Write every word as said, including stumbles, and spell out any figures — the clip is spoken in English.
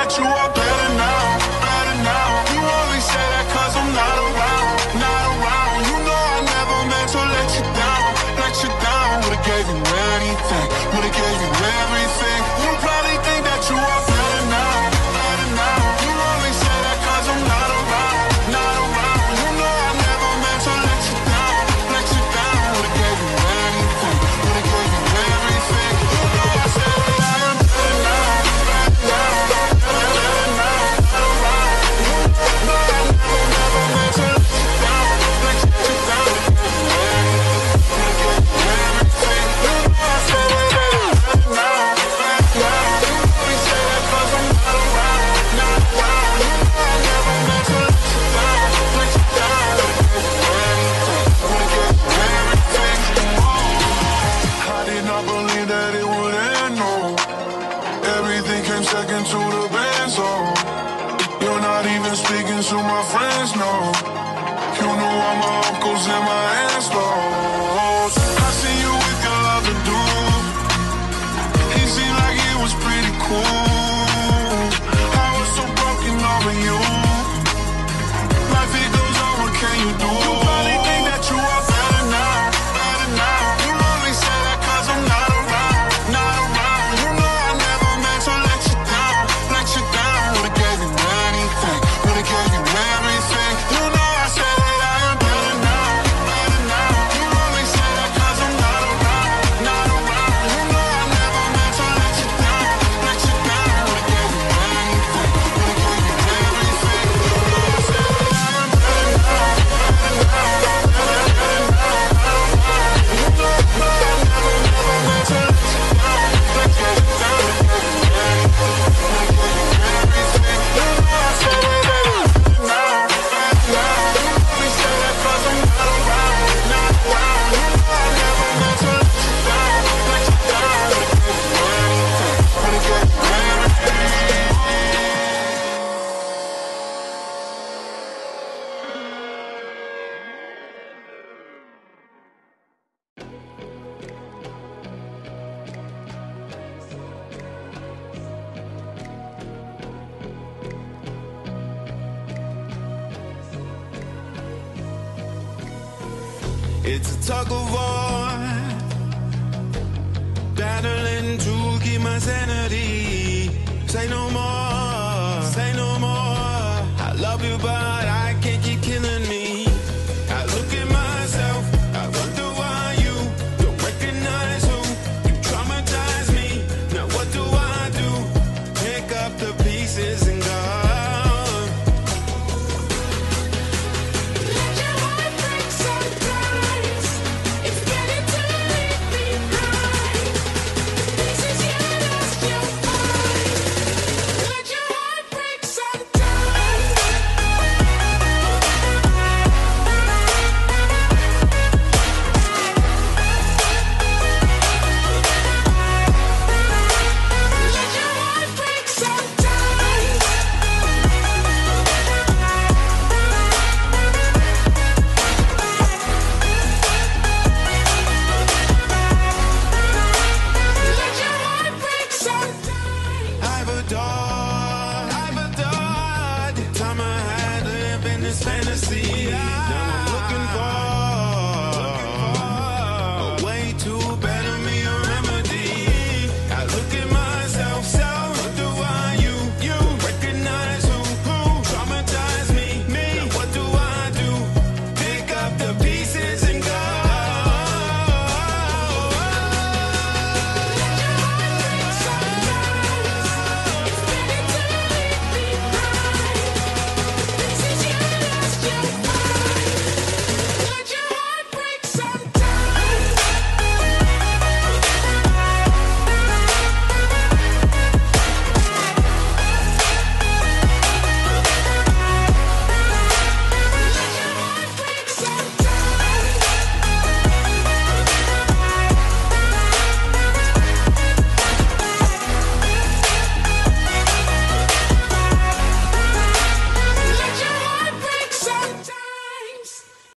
that you are better now, better now. You only say that cause I'm not around, not around. You know I never meant to let you down, let you down. Would've gave you anything, would've gave you everything. You probably think that you are better now, better now. You only say that cause I'm not around, not around. You know I never meant to let you down, let you down. Would've gave you anything, would've gave you everything. You know I said that I am better now, better now, better now, not around. You know I never, never meant to let you down, let you down. Would've gave you everything, would've gave you everything. You know I said that I am better now, better now. You only say that cause I'm not around, not around. You know I never meant to let you down, let you down. Would've gave you anything, would've gave you everything. I did not believe that it would end, no. Everything came second to the best, oh. You're not even speaking to my friends, no. You know all my uncles and my aunts, no. I see you with your other dude. It seemed like it was pretty cool. I was so broken over you. Life it goes on, what can you do? You probably think that you are better now, better now. You only say that cause I'm not around, not around. You know I never meant to let you down, let you down. Would've gave you anything, would've gave you everything. You know I said that I am better now, better now. You only say that cause I'm not around, not around. You know I never meant to let you down, let you down. Would've gave you anything, would've gave you everything. You know I said that I am better now, better now, better, better now, not around. You know I never, never meant to let you down, let you down. Would've gave you anything, would've gave you everything. You know I said that I am better now, better now. You only say that cause I'm not around, not around. You know I never meant to let you down, let you down. Would've gave you anything, would've gave you everything. It's a tug of war, battling to keep my sanity. Say no more.